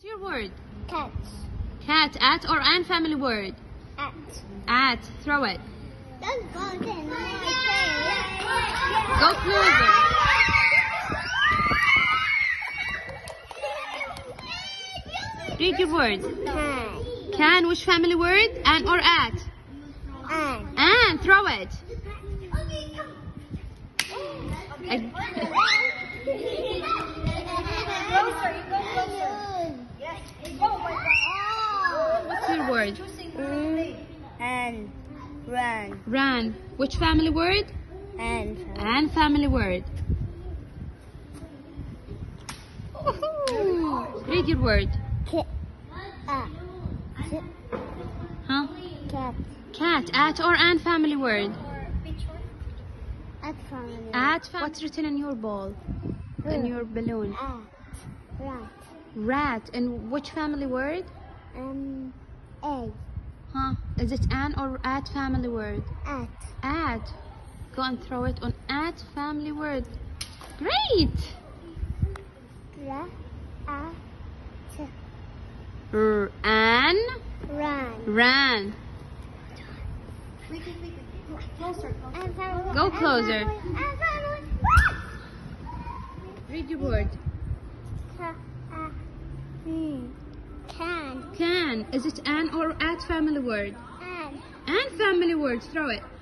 Your word. Cat. Cat. At or an family word. At. At. Throw it. Don't go there. Go closer. Read your word. Can. Can. Which family word? An or at? An. An. Throw it. What's your word? And. Run. Ran. Which family word? And. An family word. Woohoo. Read your word. Cat. Huh? Cat. Cat. At or an family word? At family. At. What's written in your ball? In your balloon? At. Rat. Rat. And which family word? Egg. Huh? Is it an or at family word? At. At. Go and throw it on at family word. Great! Ra. At. An. Run. Ran. Closer. Go closer. Read your word. Can. Can. Is it an or at family word? And. An family word. Throw it.